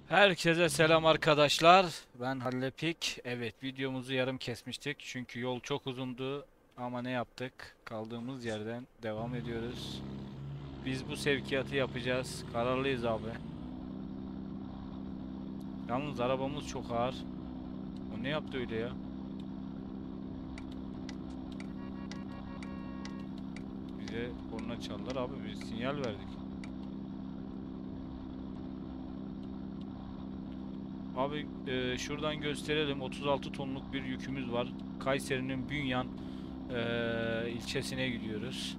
Herkese selam arkadaşlar. Ben Hallepik. Evet, videomuzu yarım kesmiştik. Çünkü yol çok uzundu. Ama ne yaptık? Kaldığımız yerden devam ediyoruz. Biz bu sevkiyatı yapacağız. Kararlıyız abi. Yalnız arabamız çok ağır. O ne yaptı öyle ya? Bize korna çaldılar abi. Biz sinyal verdik. Abi şuradan gösterelim. 36 tonluk bir yükümüz var. Kayseri'nin Bünyan ilçesine gidiyoruz.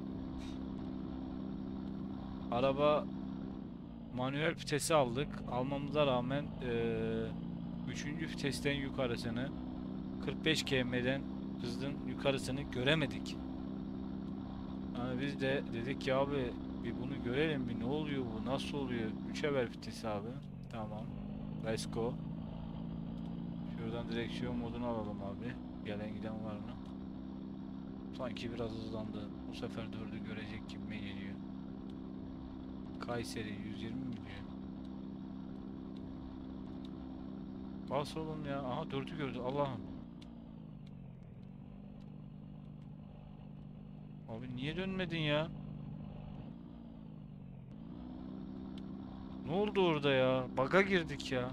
Araba manuel vitesi aldık. Almamıza rağmen 3. vitesten yukarısını 45 km'den hızın yukarısını göremedik. Yani biz de dedik ki abi bir bunu görelim, bir ne oluyor, bu nasıl oluyor? 3'e ver vitesi abi. Tamam. Let's go. Şuradan direksiyon modunu alalım abi. Gelen giden var mı? Sanki biraz hızlandı. Bu sefer 4'ü görecek gibime geliyor. Kayseri 120 mi diyor? Bas oğlum ya. Aha 4'ü gördü. Allah'ım. Abi niye dönmedin ya? Ne oldu orada ya? Baga girdik ya.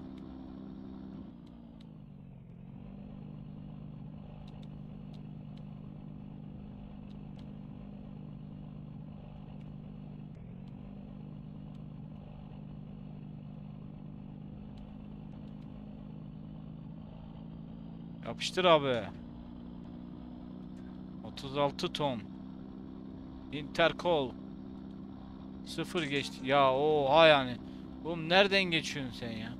Yapıştır abi. 36 ton. Intercol. Sıfır geçti. Ya oha yani. Oğlum nereden geçiyorsun sen ya?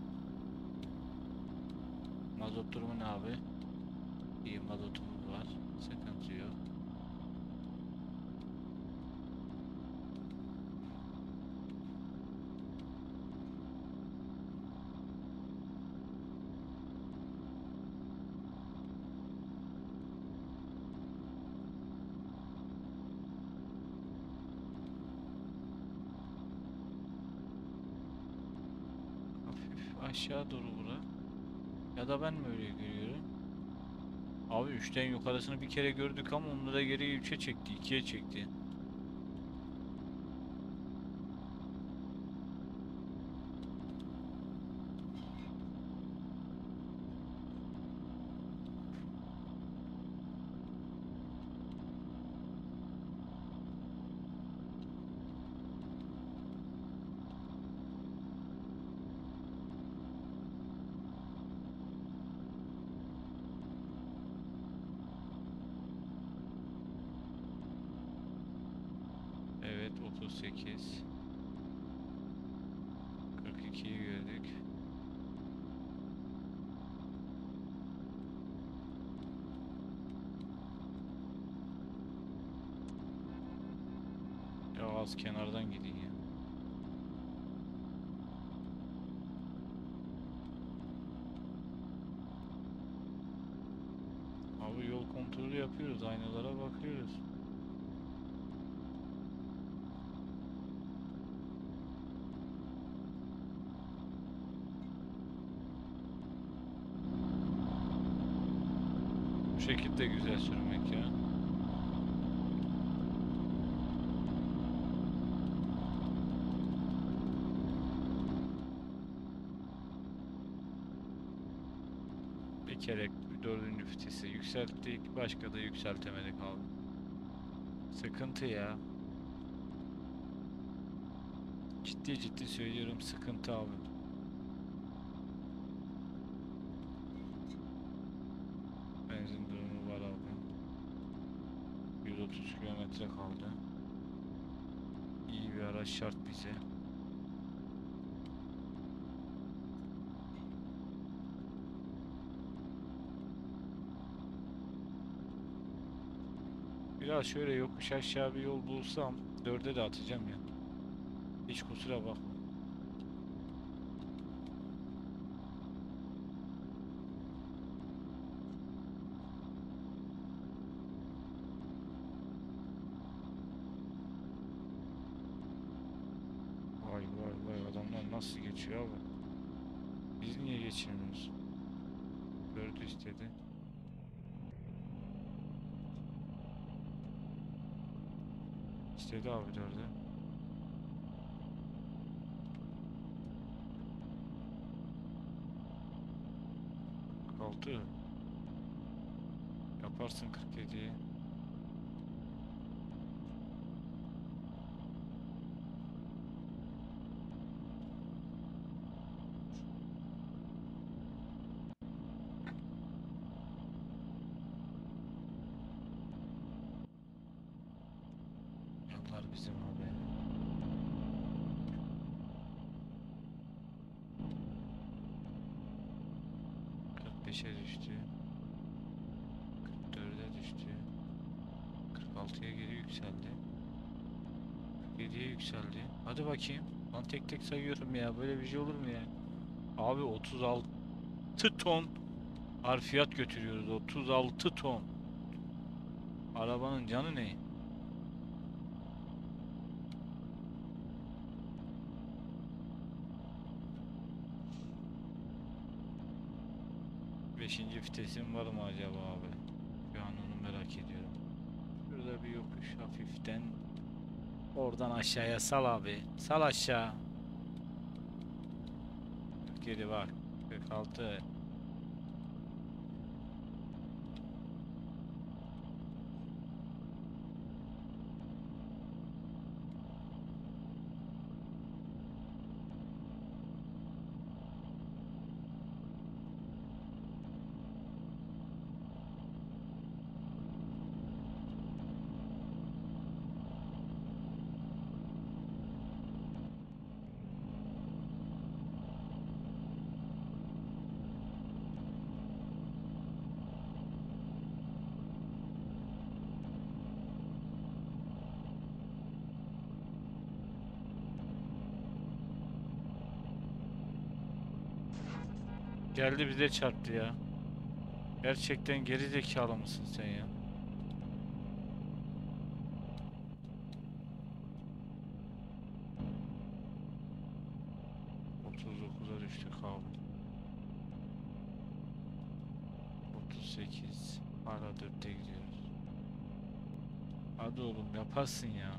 Mazot durumu ne abi? İyi, mazotumuz var. Sıkıntı yok. Hafif aşağı doğru bura. Ya da ben mi öyle görüyorum? Abi 3'ten yukarısını bir kere gördük ama onları geri 3'e çekti, 2'ye çekti. Evet, 38. 42'yi gördük. Ya az kenardan gidin ya. Abi yol kontrolü yapıyoruz, aynalara bakıyoruz. Bu şekilde güzel sürmek ya. Bir kere dördüncü vitesi yükselttik, başka da yükseltemedik abi. Sıkıntı ya. Ciddi ciddi söylüyorum, sıkıntı abi. Benzin durumu var abi. 130 kilometre kaldı. İyi bir araç şart bize. Biraz şöyle yokuş aşağı bir yol bulsam dörde de atacağım ya. Hiç kusura bakma. Vay vay vay, adamlar nasıl geçiyor abi. Biz niye geçirmiyoruz? 4'ü istedi. İstedi abi 4'ü. 46. Yaparsın 47'yi. Yollar bizim abi. 45'e düştü. 44'e düştü. 46'ya geri yükseldi. 47'ye yükseldi. Hadi bakayım. Lan tek tek sayıyorum ya. Böyle bir şey olur mu ya? Abi 36 ton harfiyat götürüyoruz. 36 ton. Arabanın canı ne? Beşinci vitesim var mı acaba abi? Şu an onu merak ediyorum. Şurada bir yokuş hafiften. Oradan aşağıya sal abi. Sal aşağı. 47 bak. 46. Geldi bize çarptı ya. Gerçekten geri zekalı mısın sen ya? 39'a düştük abi. 38. Hala 4'te gidiyoruz. Hadi oğlum yaparsın ya.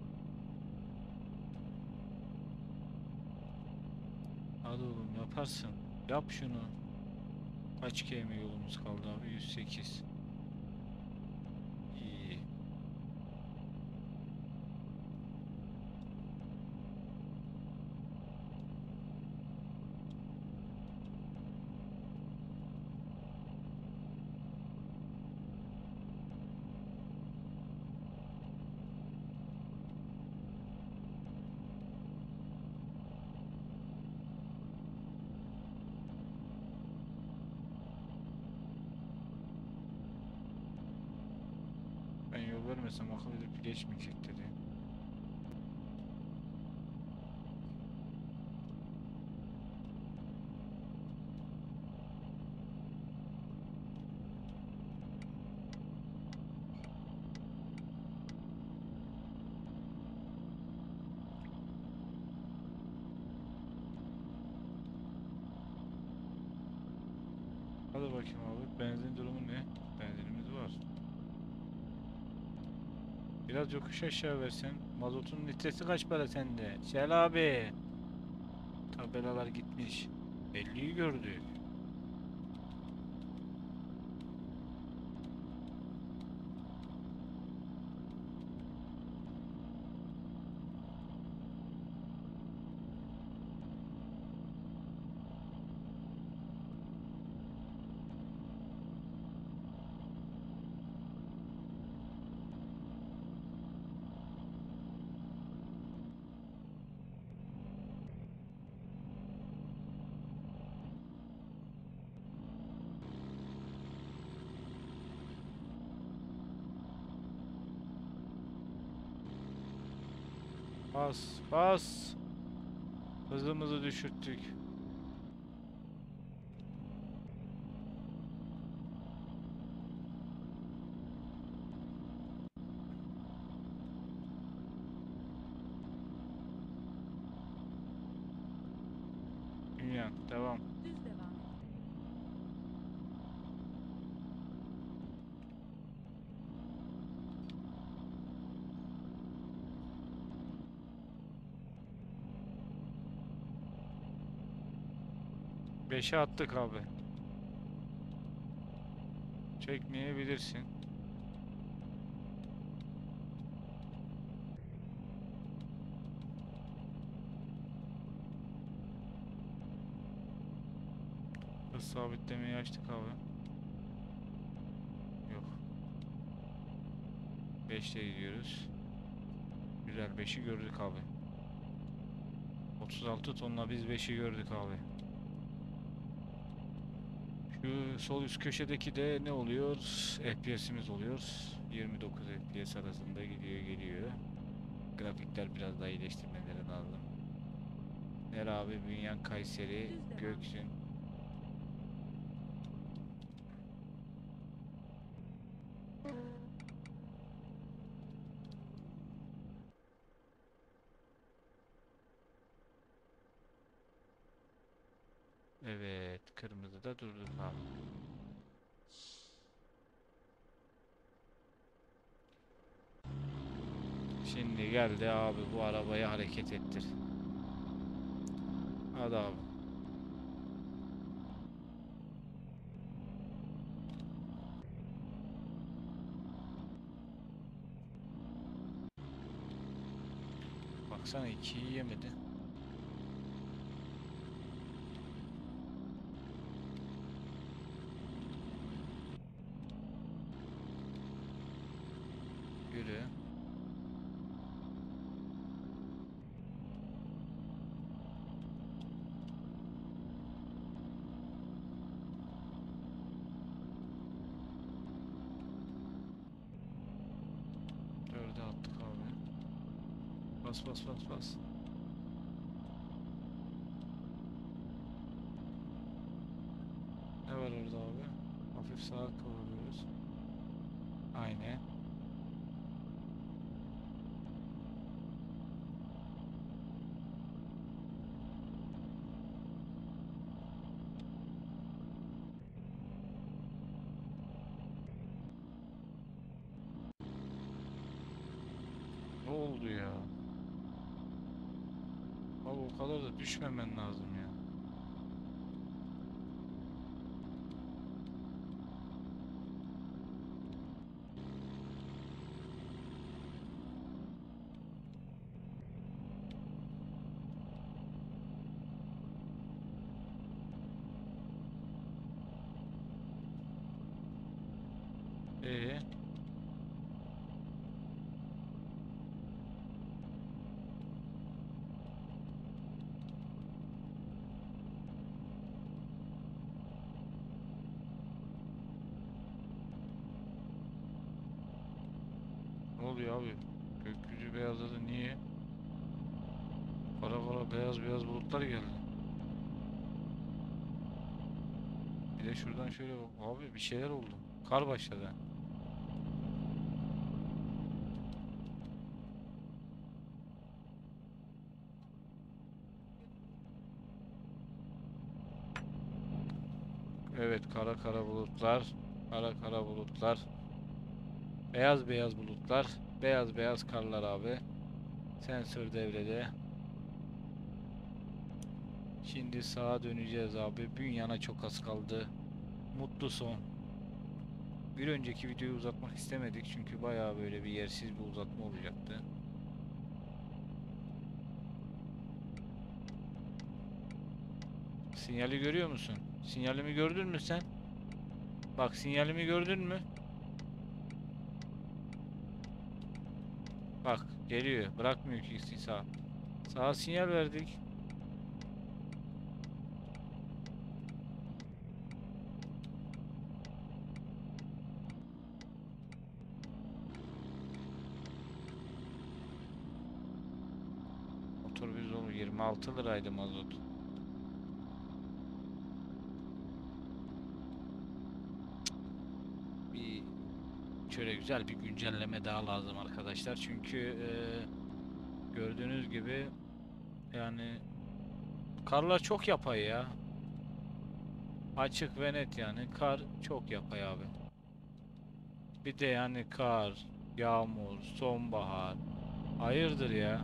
Hadi oğlum yaparsın. Yap şunu. Kaç km yolumuz kaldı abi? 108. İyi. Ben yol vermesem akıl edip geçmeyecek dedi. Hadi bakayım abi. Benzin durumu ne? Benzinimiz var. Biraz yokuş aşağı versen. Mazotun litresi kaç para sende? Şel abi. Tabelalar gitmiş. 50'yi gördük. Bas, bas. Hızımızı düşürttük. Bünyan. Devam. Düz devam edin. Beşe attık abi. Çekmeyebilirsin. Hız sabitlemeyi açtık abi. Yok. 5'te gidiyoruz. Güzel, 5'i gördük abi. 36 tonla biz 5'i gördük abi. Şu sol üst köşedeki de ne oluyor? FPS'imiz oluyor. 29 FPS arasında gidiyor geliyor. Grafikler biraz daha iyileştirmeleri lazım. Her abi Bünyan Kayseri Düz devam edin. Göksün. Evet, kırmızıda durduk abi. Şimdi geldi abi, bu arabayı hareket ettir. Hadi abi. Baksana, 2'yi yemedi. Yürü. Dörde attık abi. Bas bas bas bas. Ne var orada abi? Hafif sağa kıvırıyoruz. Aynen. Ne oldu ya? Abi o kadar da düşmemen lazım ya. Ee, ne oluyor abi? Gökyüzü beyazladı, niye? Kara kara beyaz beyaz bulutlar geldi. Bir de şuradan şöyle bak. Abi bir şeyler oldu. Kar başladı. Evet, kara kara bulutlar. Kara kara bulutlar. Beyaz beyaz bulutlar. Beyaz beyaz karlar abi. Sensör devrede. Şimdi sağa döneceğiz abi. Bünyana çok az kaldı. Mutlu son. Bir önceki videoyu uzatmak istemedik çünkü bayağı böyle bir yersiz bir uzatma olacaktı. Sinyali görüyor musun? Sinyalimi gördün mü sen? Bak, sinyalimi gördün mü? Bak, geliyor. Bırakmıyor ki sağa. Sağa sinyal verdik. Motor bir dolu, 26 liraydı mazot. Bir şöyle güzel bir güncelleme daha lazım arkadaşlar. Çünkü gördüğünüz gibi yani Karlar çok yapay ya. Açık ve net yani. Kar çok yapay abi. Bir de yani kar, yağmur, sonbahar. Hayırdır ya?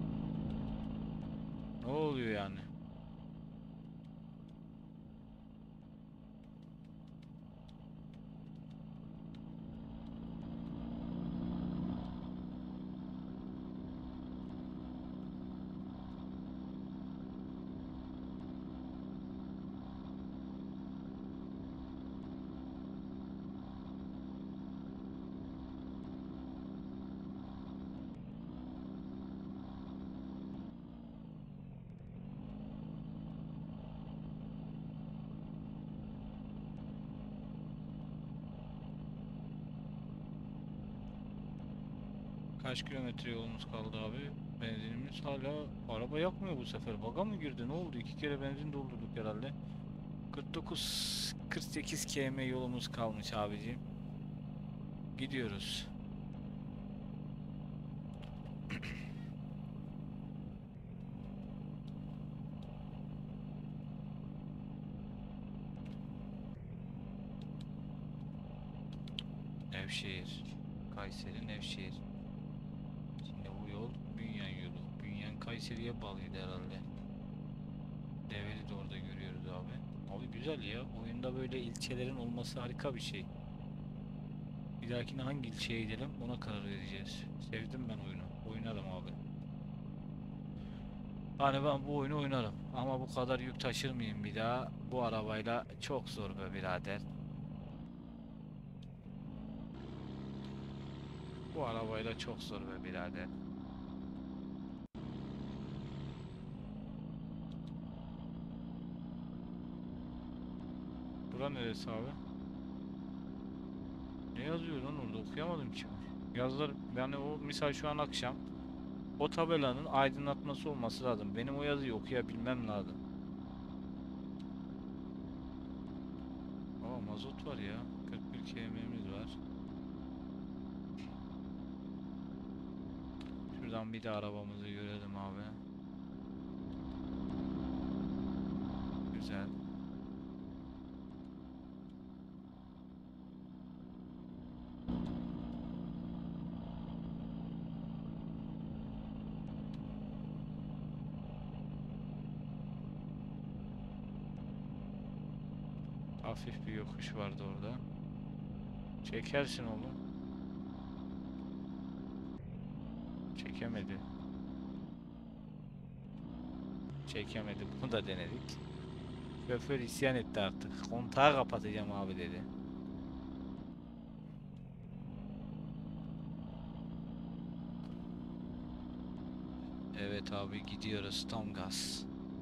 Ne oluyor yani? Kaç kilometre yolumuz kaldı abi? Benzinimiz hala araba yakmıyor bu sefer. Baga mı girdi? Ne oldu? İki kere benzin doldurduk herhalde. 49 48 km yolumuz kalmış abicim. Gidiyoruz. Nevşehir. Kayseri Nevşehir. Şimdi bu yol Bünyan yolu. Bünyan Kayseri'ye bağlıydı herhalde. Develi de orada görüyoruz abi. Abi güzel ya. Oyunda böyle ilçelerin olması harika bir şey. Bir dahakine hangi ilçeye gidelim ona karar vereceğiz. Sevdim ben oyunu. Oynarım abi. Hani ben bu oyunu oynarım. Ama bu kadar yük taşır mıyım bir daha? Bu arabayla çok zor be birader. Bu arabayla çok zor be birader. Bura neresi abi? Ne yazıyor lan orada? Okuyamadım ki. Yazılar yani o misal şu an akşam. O tabelanın aydınlatması olması lazım. Benim o yazıyı okuyabilmem lazım. Aa mazot var ya. 41 km'miz var. Şuradan bir de arabamızı görelim abi. Güzel. Hafif bir yokuş vardı orada. Çekersin oğlum. Çekemedi. Çekemedi. Bunu da denedik. Şoför isyan etti artık. Kontağı kapatacağım abi dedi. Evet abi gidiyoruz tam gaz.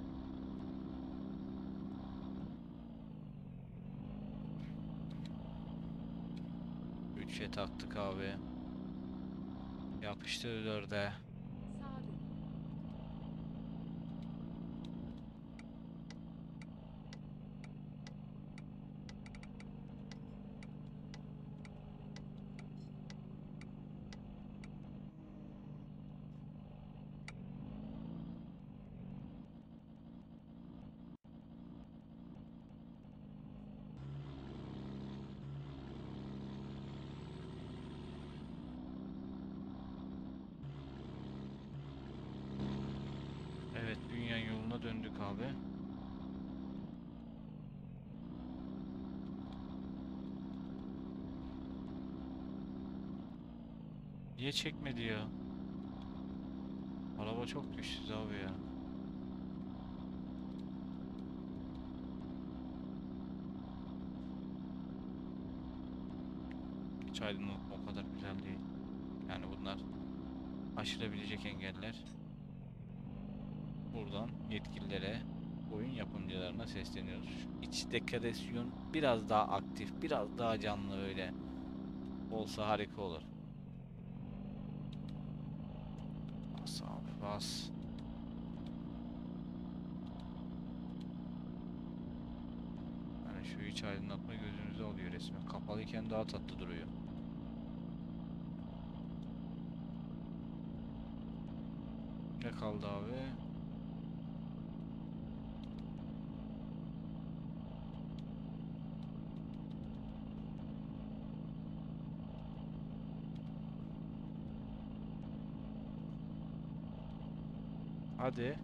3'e taktık abi. Yapıştır 4'e. Sağa dönün. Evet Bünyan yoluna döndük abi. Niye çekmedi ya? Araba çok güçsüz abi ya. Hiç aydınlatma o kadar güzel değil. Yani bunlar aşılabilecek engeller. Buradan yetkililere, oyun yapımcılarına sesleniyoruz. İç dekorasyon biraz daha aktif, biraz daha canlı öyle olsa harika olur. Bas abi bas. Yani şu iç aydınlatma gözünüzü alıyor resmen. Kapalıyken daha tatlı duruyor. Ne kaldı abi? Hadi.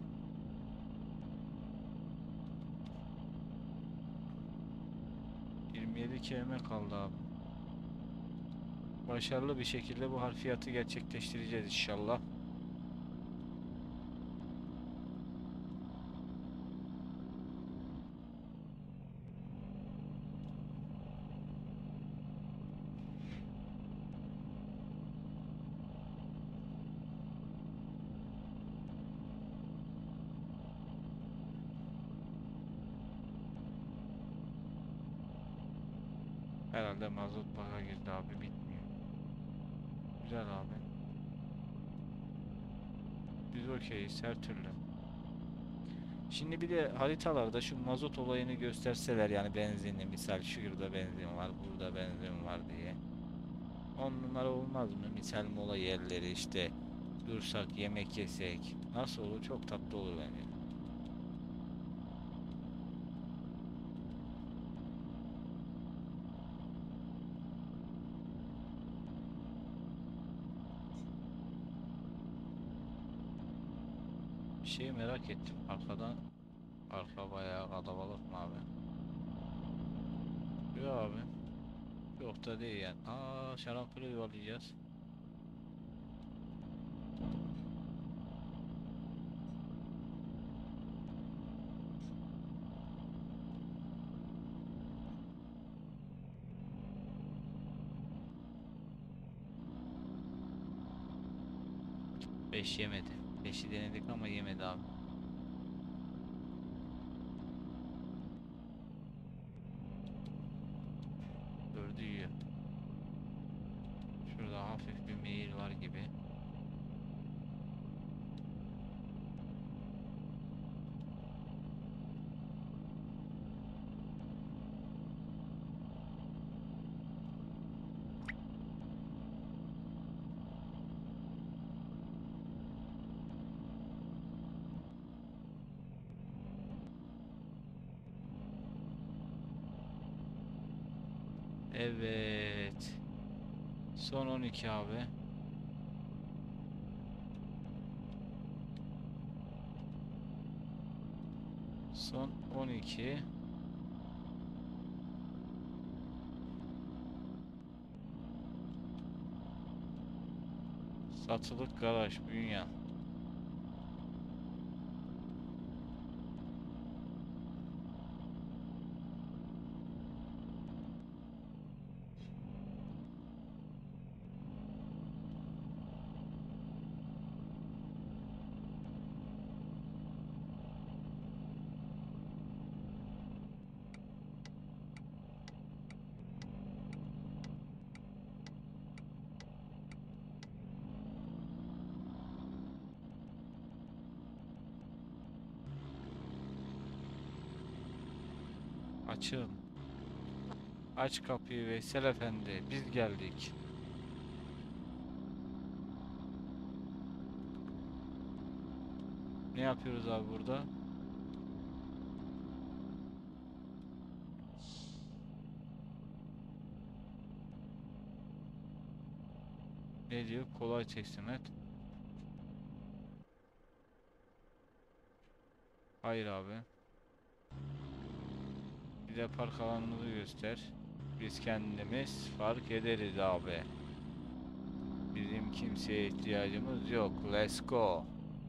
27 kelime kaldı abi. Başarılı bir şekilde bu harfiyatı gerçekleştireceğiz inşallah. Herhalde mazot baka girdi abi, bitmiyor. Güzel abi. Biz okeyiz her türlü. Şimdi bir de haritalarda şu mazot olayını gösterseler, yani benzinli, misal şurada benzin var, burada benzin var diye. 10 numara olmaz mı? Misal mola yerleri işte, dursak yemek yesek nasıl olur? Çok tatlı olur bence. Bir şeyi merak ettim. Arka bayağı kalabalık mı abi? Yok abi. Yok da değil yani. Şarampole yuvarlayacağız. Beş yemedi. Beşi denedik ama yemedi abi. Dördü yiyor. Şurada hafif bir meyil var gibi. Evet. Son 12 abi. Son 12. Satılık garaj Bünyan. Açın. Aç kapıyı Veysel Efendi. Biz geldik. Ne yapıyoruz abi burada? Ne diyor? Kolay teslim et. Hayır abi. Bize park alanımızı göster. Biz kendimiz fark ederiz abi. Bizim kimseye ihtiyacımız yok. Let's go.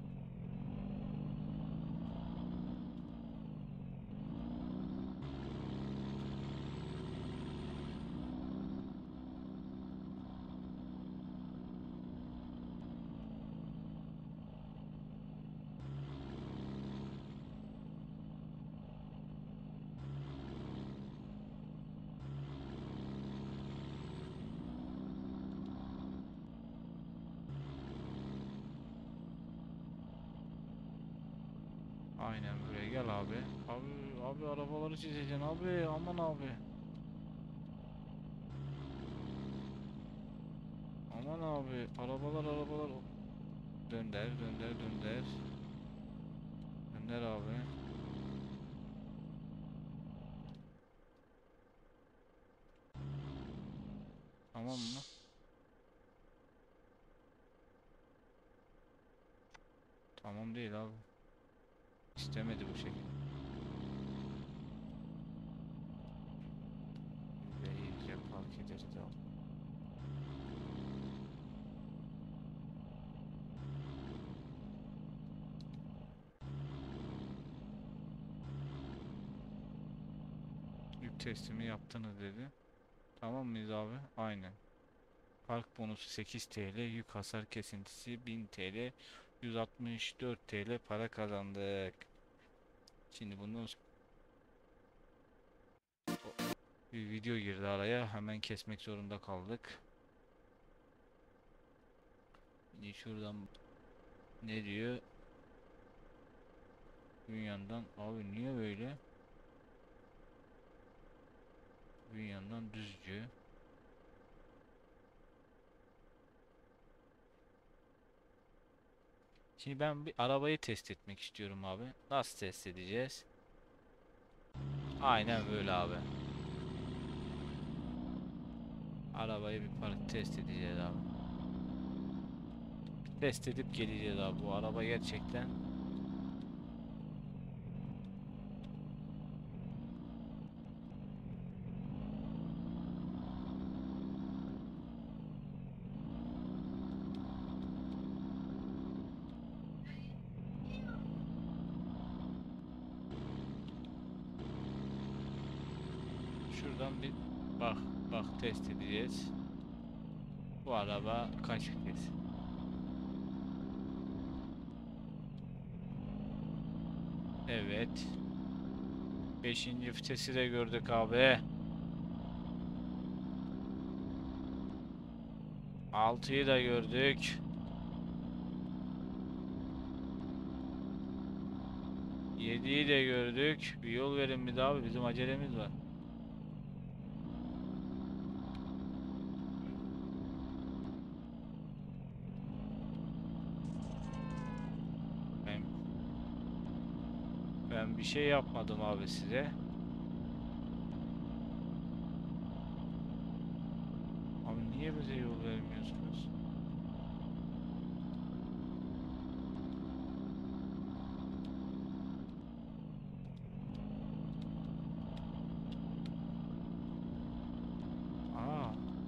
Aynen buraya gel abi. Abi arabaları çizeceksin abi. Aman abi. Aman abi. Arabalar. Dönder. Dönder abi. Tamam mı? Tamam sorun değil abi. İstemedi bu şekilde. Biz de iyice fark ederiz abi. Yük testimi yaptınız dedi. Tamam mıyız abi? Aynen. Park bonusu 8 TL, yük hasar kesintisi 1000 TL, 164 TL para kazandık. Şimdi bundan bir video girdi araya, hemen kesmek zorunda kaldık. Şimdi şuradan ne diyor? Dünyandan abi niye böyle? Dünyandan düzcü. Şimdi ben bir arabayı test etmek istiyorum abi. Nasıl test edeceğiz? Aynen böyle abi. Arabayı bir park test edeceğiz abi. Test edip geleceğiz abi. Bu araba gerçekten şuradan bir bak bak test edeceğiz. Bu araba kaç vites? Evet. Beşinci vitesi de gördük abi. 6'yı da gördük. 7'yi de gördük. Bir yol verin bir daha abi. Bizim acelemiz var. Ben, ben bir şey yapmadım abi size. Abi niye bize yol vermiyorsunuz? Aa,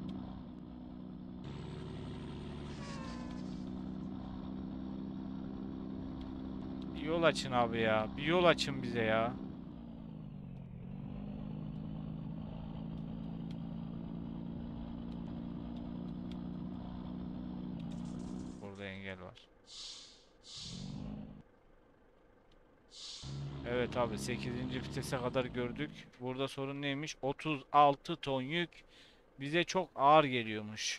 bir yol açın abi ya. Bir yol açın bize ya. Burada engel var. Evet abi, 8. vitese kadar gördük. Burada sorun neymiş? 36 ton yük bize çok ağır geliyormuş.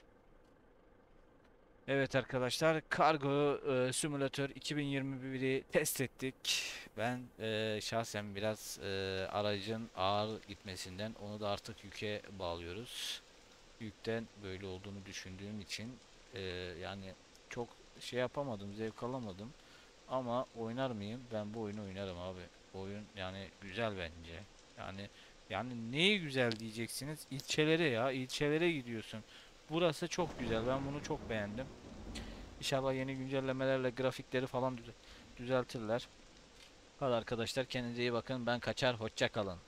Evet arkadaşlar, Kargo Simulator 2021'i test ettik. Ben şahsen biraz aracın ağır gitmesinden, onu da artık yüke bağlıyoruz. Yükten böyle olduğunu düşündüğüm için e, yani çok şey yapamadım, zevk alamadım. Ama oynar mıyım? Ben bu oyunu oynarım abi. Bu oyun yani güzel bence. Yani neyi güzel diyeceksiniz? İlçelere ya, ilçelere gidiyorsun. Burası çok güzel. Ben bunu çok beğendim. İnşallah yeni güncellemelerle grafikleri falan düzeltirler. Hadi arkadaşlar, kendinize iyi bakın. Ben kaçar. Hoşça kalın.